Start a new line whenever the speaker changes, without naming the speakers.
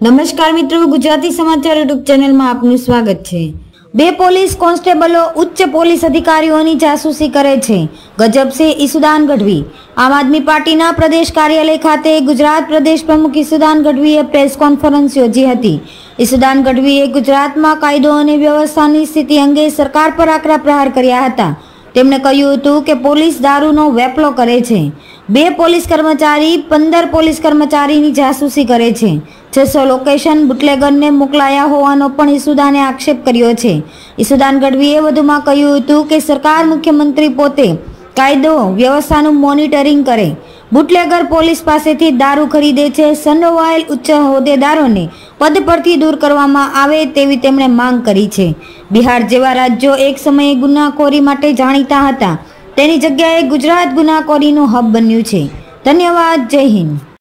નમસ્કાર મિત્રો, ગુજરાતી સમાચાર યુટ્યુબ ચેનલમાં આપનું સ્વાગત છે। બે પોલીસ કોન્સ્ટેબલો ઉચ્ચ પોલીસ અધિકારીઓની જાસૂસી કરે છે। ગજબ છે ઈસુદાન ગઢવી। આમ આદમી પાર્ટીના પ્રદેશ કાર્યાલય ખાતે ગુજરાત પ્રદેશ પ્રમુખ ઈસુદાન ગઢવીએ પ્રેસ કોન્ફરન્સ યોજી હતી। ઈસુદાન ગઢવીએ ગુજરાતમાં કાયદો અને વ્યવસ્થાની સ્થિતિ અંગે સરકાર પર આકરા પ્રહાર કર્યા હતા। તેમણે કહ્યું હતું કે પોલીસ દારૂનો વેપલો કરે છે। બે પોલીસ કર્મચારી 15 પોલીસ કર્મચારીની જાસૂસી કરે છે। 600 લોકેશન બુટલેગરને મોકલાયા હોવાનો પણ ઈસુદાને આક્ષેપ કર્યો છે। ઈસુદાન ગઢવીએ વધુમાં કહ્યું હતું કે સરકાર મુખ્યમંત્રી પોતે કાયદો વ્યવસ્થાનું મોનિટરિંગ કરે। બુટલેગર પોલીસ પાસેથી દારૂ ખરીદે છે। સંડોવાયેલ ઉચ્ચ હોદ્દેદારોને પદ પરથી દૂર કરવામાં આવે તેવી તેમણે માંગ કરી છે। બિહાર જેવા રાજ્યો એક સમયે ગુનાખોરી માટે જાણીતા હતા, તેની જગ્યાએ ગુજરાત ગુનાખોરીનું હબ બન્યું છે। ધન્યવાદ। જય હિન્દ।